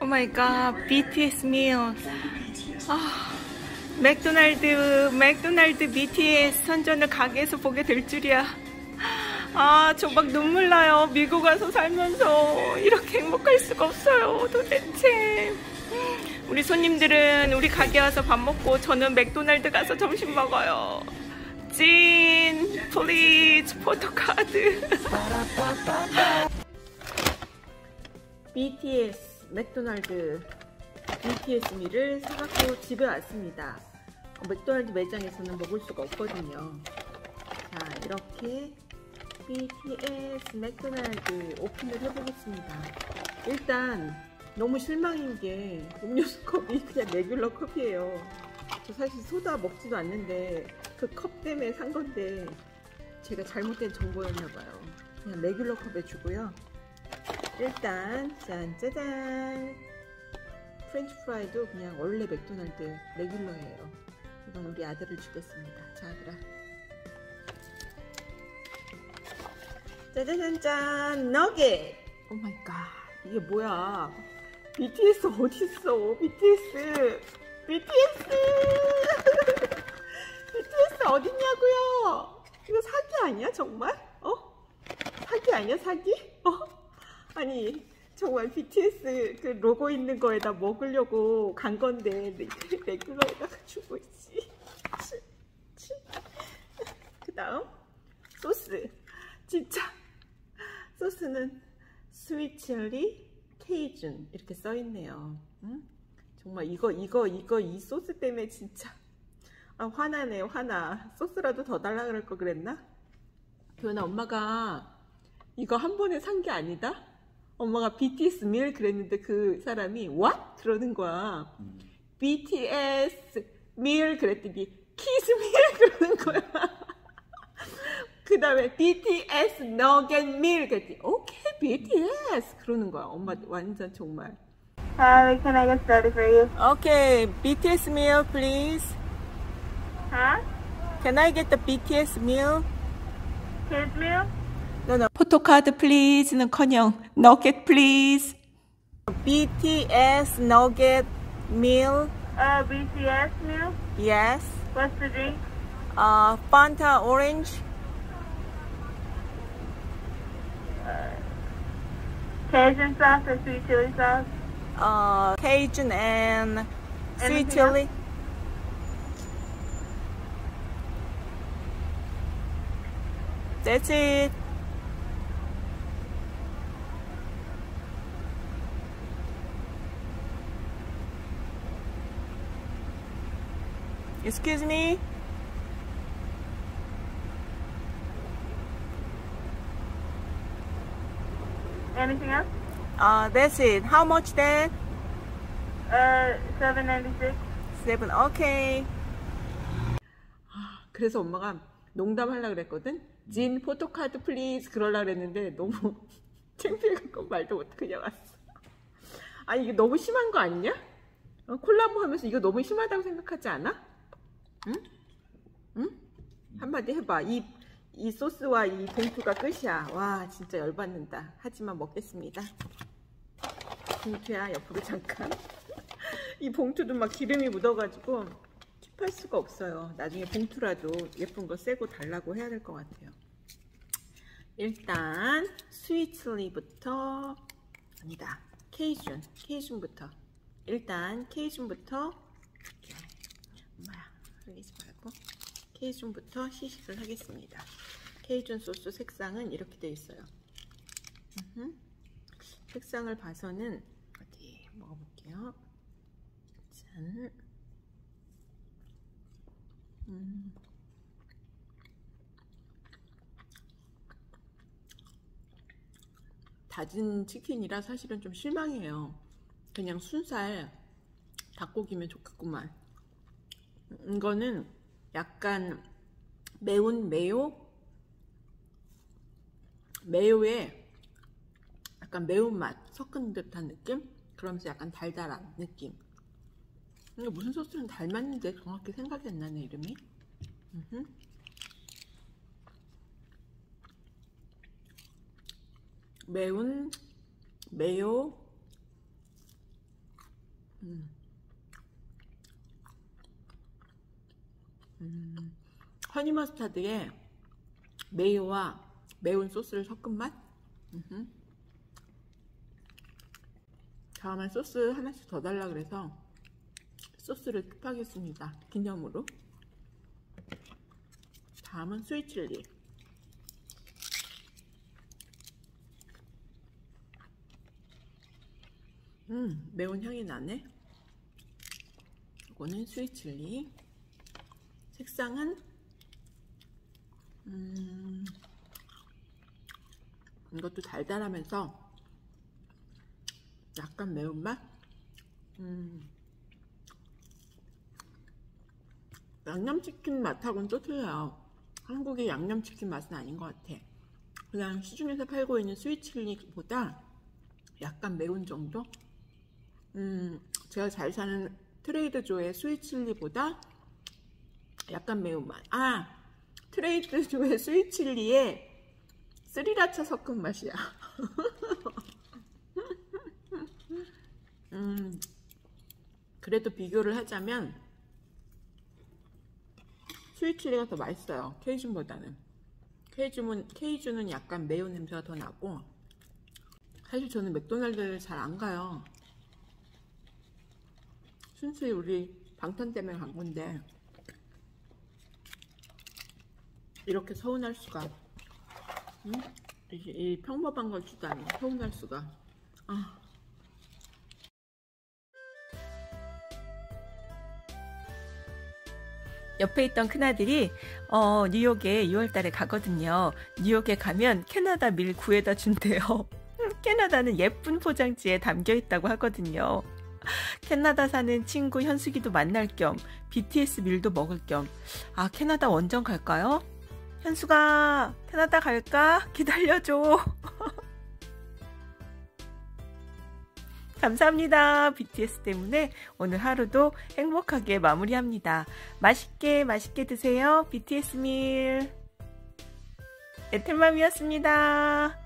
오 마이 갓, BTS meal. 맥도날드 BTS 선전을 가게에서 보게 될 줄이야. 저 막 눈물 나요. 미국 와서 살면서 이렇게 행복할 수가 없어요. 도대체. 우리 손님들은 우리 가게 와서 밥 먹고 저는 맥도날드 가서 점심 먹어요. 진, 플리즈, 포토카드. BTS, 맥도날드 BTS 밀을 사갖고 집에 왔습니다. 맥도날드 매장에서는 먹을 수가 없거든요. 자, 이렇게 BTS 맥도날드 오픈을 해보겠습니다. 일단 너무 실망인 게 음료수 컵이 그냥 레귤러 컵이에요. 저 사실 소다 먹지도 않는데 그 컵 때문에 산 건데 제가 잘못된 정보였나봐요. 그냥 레귤러 컵에 주고요. 일단 짠짜잔, 프렌치 프라이도 그냥 원래 맥도날드 레귤러예요. 이건 우리 아들을 주겠습니다. 자, 아들아. 짜자잔짠, 너겟. 오 마이 갓, 이게 뭐야? BTS 어딨어? BTS 어딨냐고요? 이거 사기 아니야 정말? 사기 아니야 사기? 아니 정말 BTS 그 로고 있는 거에다 먹으려고 간 건데 레귤러에다가 주고 있지. 그 다음 소스. 진짜 소스는 스윗 칠리 케이준 이렇게 써있네요. 정말 이 소스 때문에 진짜 화나네요. 화나. 소스라도 더 달라 그럴 거 그랬나? 도연아, 엄마가 이거 한 번에 산 게 아니다? 엄마가 BTS 밀 그랬는데 그 사람이 what? 그러는 거야. BTS 밀 그랬더니 키스 밀 그러는 거야. 그 다음에 BTS 너겟 밀 그랬더니 오케이 BTS 그러는 거야. 엄마 완전 정말. Hi, can I get started for you? Okay, BTS meal please. Huh? Can I get the BTS meal? Kids meal? No. 포토카드 please는커녕 너겟 please. BTS 너겟 meal. BTS meal? Yes. What's the drink? Fanta orange. Cajun sauce or sweet chili sauce? Cajun and sweet Anything chili. else? That's it. Excuse me? Anything else? That's it. How much that? $7.96. 7. Okay. 그래서 엄마가 농담하려고 그랬거든. 진 포토카드 플리즈 그러려고 그랬는데 너무 창피해갖고 말도 못하고 그냥 왔어. 아니 이게 너무 심한 거 아니냐? 콜라보 하면서 이거 너무 심하다고 생각하지 않아? 응? 한마디 해봐. 이 소스와 이 봉투가 끝이야. 와 진짜 열받는다. 하지만 먹겠습니다. 봉투야 옆으로 잠깐. 이 봉투도 막 기름이 묻어가지고 킵할 수가 없어요. 나중에 봉투라도 예쁜 거 새거 달라고 해야 될 것 같아요. 일단 스위트리부터 아니다. 케이준부터. 일단 케이준부터 엄마야 흘리지 말고 케이준부터 시식을 하겠습니다. 케이준 소스 색상은 이렇게 되어 있어요. 색상을 봐서는 어디 먹어볼게요. 짠. 다진 치킨이라 사실은 좀 실망이에요. 그냥 순살 닭고기면 좋겠구만. 이거는 약간 매운 메요에 약간 매운맛 섞은 듯한 느낌? 그러면서 약간 달달한 느낌. 이게 무슨 소스는 닮았는데 정확히 생각이 안 나네 이름이. 매운 메요 허니 머스타드에 메이와 매운 소스를 섞은 맛. 다음에 소스 하나씩 더 달라 그래서 소스를 킵하겠습니다. 기념으로. 다음은 스위트칠리. 매운 향이 나네. 이거는 스위트칠리. 색상은 이것도 달달하면서 약간 매운맛. 양념치킨 맛하고는 또 틀려요. 한국의 양념치킨 맛은 아닌 것 같아. 그냥 시중에서 팔고 있는 스위트칠리보다 약간 매운 정도? 제가 잘 사는 트레이더조의 스위트칠리보다 약간 매운맛. 트레이더조의 스위트칠리에 스리라차 섞은 맛이야. 그래도 비교를 하자면 스위트칠리가 더 맛있어요. 케이준보다는. 케이준은 약간 매운 냄새가 더 나고, 사실 저는 맥도날드를 잘 안 가요. 순수히 우리 방탄 때문에 간 건데 이렇게 서운할 수가. 이 평범한 걸 주다니 서운할 수가. 옆에 있던 큰아들이 뉴욕에 2월달에 가거든요. 뉴욕에 가면 캐나다 밀 구해다 준대요. 캐나다는 예쁜 포장지에 담겨 있다고 하거든요. 캐나다 사는 친구 현숙이도 만날 겸 BTS 밀도 먹을 겸 캐나다 원정 갈까요? 현숙아, 캐나다 갈까? 기다려줘. 감사합니다. BTS 때문에 오늘 하루도 행복하게 마무리합니다. 맛있게 드세요. BTS 밀. 에텔맘이었습니다.